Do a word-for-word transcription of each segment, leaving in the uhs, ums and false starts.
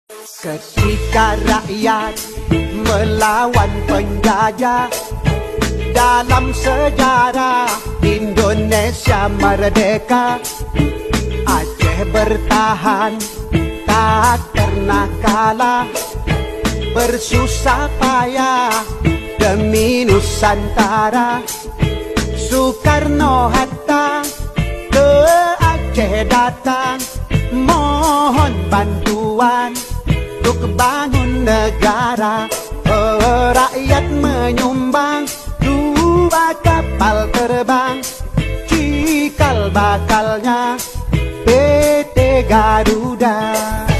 Ketika rakyat melawan penjajah, dalam sejarah Indonesia merdeka, Aceh bertahan tak pernah kalah, bersusah payah demi Nusantara. Soekarno-Hatta ke Aceh datang, mohon bantuan untuk bangun negara. Oh, rakyat menyumbang dua kapal terbang, cikal bakalnya P T Garuda.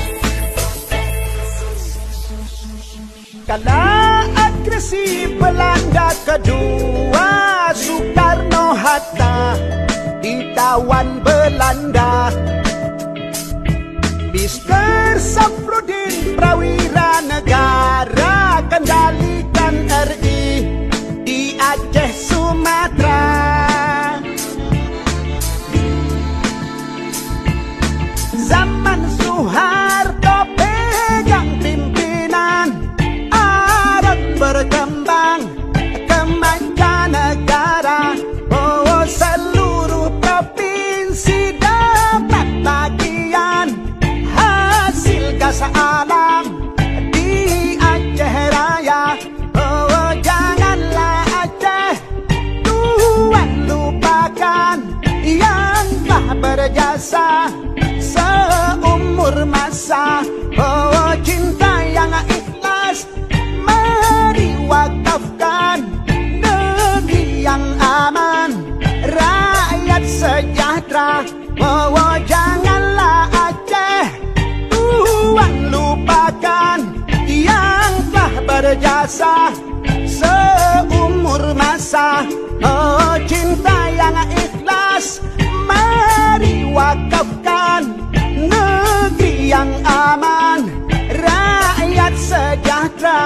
Kala agresi Belanda kedua, Soekarno-Hatta ditawan Belanda. Mister Safrudin Prawira negara, kendalikan R I di Aceh Sumatera. Zaman Soeharto pegang pimpinan, Arab berkembang ke mancanegara. Oh, seluruh provinsi dapat bagian hasil gas alam di Aceh Raya. Oh, janganlah Aceh Tuhan lupakan yang telah berjasa seumur masa. Oh, cinta yang ikhlas mari wakafkan, negeri yang aman, rakyat sejahtera. Oh, janganlah Aceh Tuhan lupakan yang telah berjasa seumur masa. Oh, cinta yang ikhlas mari wakafkan, negeri yang aman, rakyat sejahtera.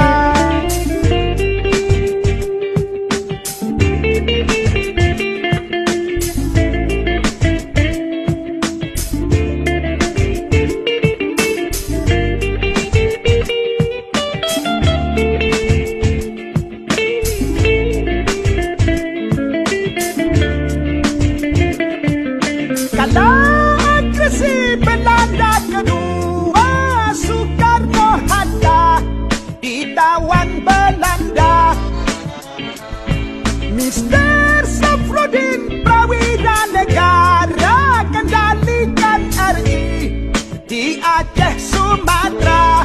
Kala agresi Belanda kedua, Soekarno-Hatta ditawan Belanda. Mister Safrudin Prawira negara, kendalikan R I di Aceh Sumatera.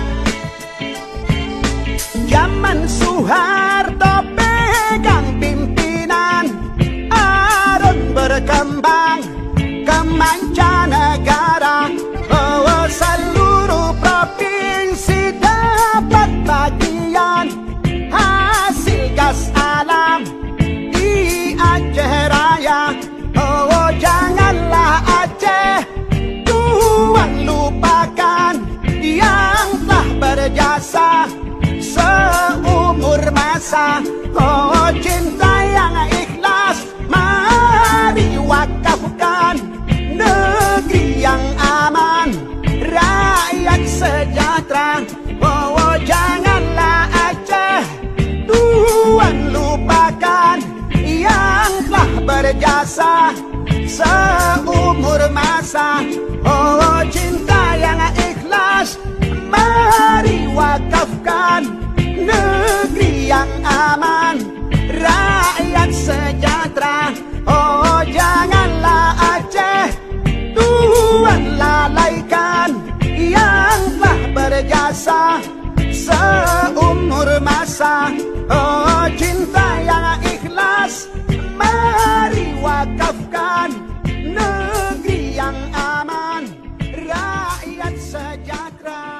Zaman Soeharto pegang pimpinan, Arab berkembang ke mancanegara. Oh, seluruh provinsi dapat bagian hasil gas alam di Aceh Raya. Oh, janganlah Aceh Tuhan lupakan yang telah berjasa seumur masa. Oh, cinta yang ikhlas mari wakafkan, negeri yang aman, rakyat sejahtera. Oh, janganlah Aceh Tuhan lupakan yang telah berjasa seumur masa. Oh, cinta yang ikhlas mari wakafkan, negeri yang aman, rakyat sejahtera. Oh, janganlah Aceh Tuhan lalaikan yang telah berjasa seumur masa. Oh, cinta yang ikhlas mari wakafkan, negeri yang aman, rakyat sejahtera.